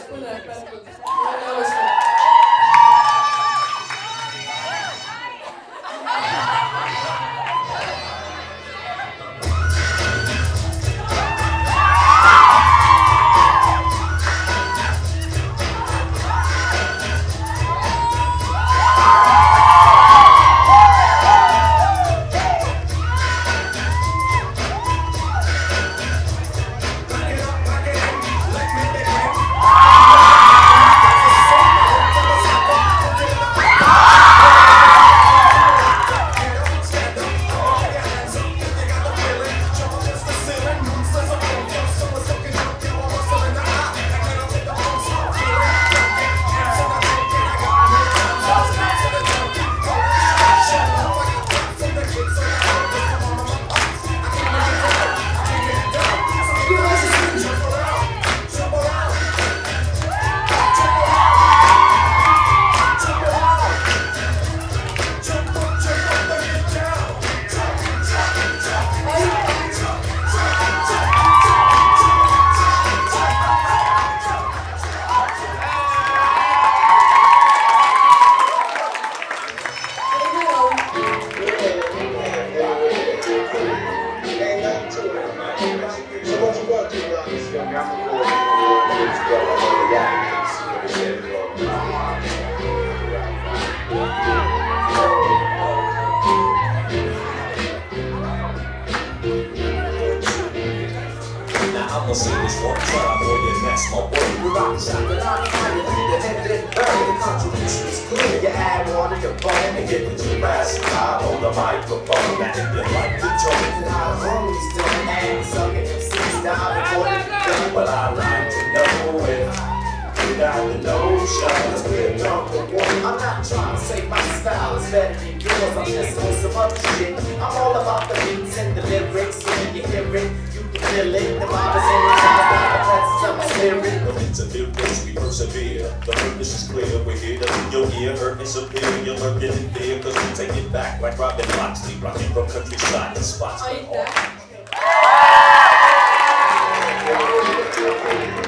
põnev märknud. Ma alustan. I'ma say this one time, boy, and that's my word. We rock shot, the line fire, the head and burn. The contribution is clear. You add water, you burn, and get the G-Bass live on the microphone. Now if you like the joint, and how the homies doing, and sucking MCs down before they do. Well, I like to know it. Without the notion, let's get number one. I'm not trying to say my style is better than yours. I'm just on some other shit. I'm all about the beats and the lyrics. When you hear it, you can feel it. The vibe is in the house, not the presence of my spirit. No need to feel this, we persevere. The purpose is clear, we're here to leave your ear. Hurt and severe, you're lurking in fear. Cause we take it back like Robin Loxley. Rocking from countryside to spots. Aitäh!